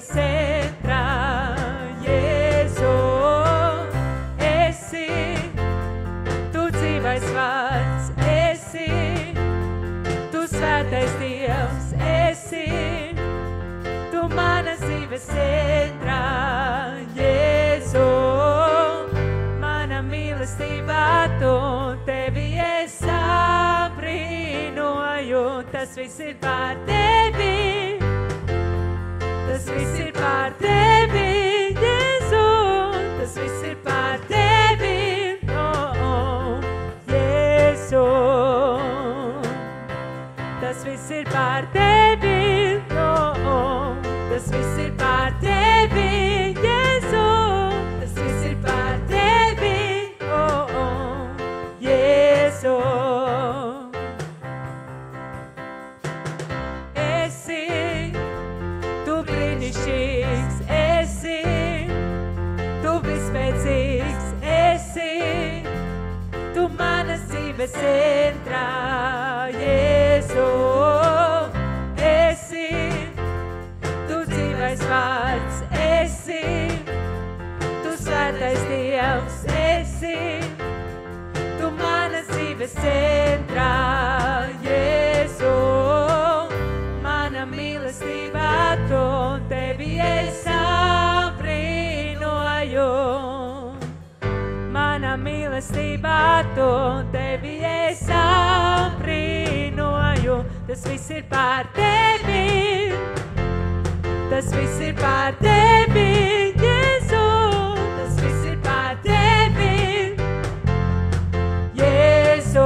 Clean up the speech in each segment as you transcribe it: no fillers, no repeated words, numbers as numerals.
dzīves centrā, Jēzu, esi, tu dzīvais vārds, esi, tu svētais Dievs, esi, tu manas dzīves centrā, Jēzu, mana mīlestībā tu, tevi es abrīnoju, tas viss ir pār tevi, tas viss ir pār tevi, Jēzu, tas viss ir pār tevi, oh, Jēzu, tas viss ir pār tevi, oh, tas viss ir pār tevi, Jēzu, tas viss ir pār tevi, oh, Jēzu. Esi, tu brīnišķīgs, esi, tu vispēcīgs, esi, tu manas dzīves centrā, Jēzu, esi, tu dzīvais vārds, esi, tu svētais Dievs, esi, tu manas dzīves centrā, Jēzu, mana mīlestībā tu, tevi es abrīnoju. Mana mīlestībā tu, tevi es abrīnoju. Tas viss ir pār tevi, tas viss ir pār tevi, Jēzu, tas viss ir pār tevi, Jēzu,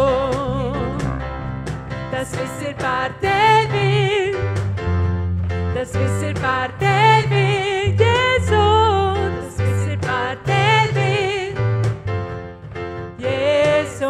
tas viss ir pār tevi, tas viss ir pār tevi, Jēzu, tas viss ir pār tevi, Jēzu.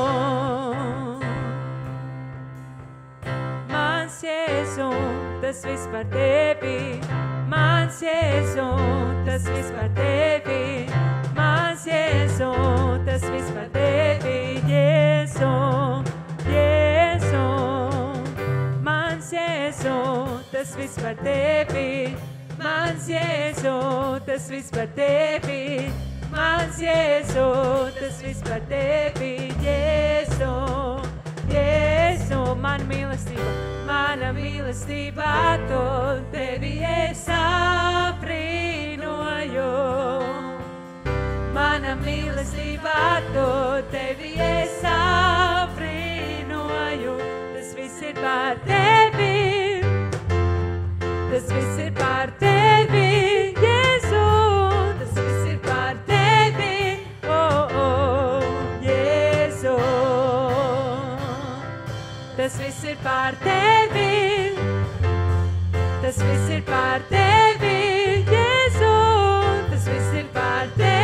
Mans Jēzu, tas viss par tevi, mans Jēzu, tas viss par tevi, mans Jēzu, tas viss par tevi, Jēzu, Jēzu. Mans Jēzu, tas viss par tevi, mans Jēzu, tas viss par tevi, mans Jēzu, tas viss par tevi, Jēzu, Jēzu, mana mīlestībā tu, tevi es abrīnoju. Mana mīlestībā tu, tevi es abrīnoju. Tas viss ir pār tevi, tas viss ir pār tevi, Jēzu, tas viss ir pār tevi, oh, Jēzu. Tas viss ir pār tevi, tas viss ir pār tevi, Jēzu, tas viss ir pār tevi.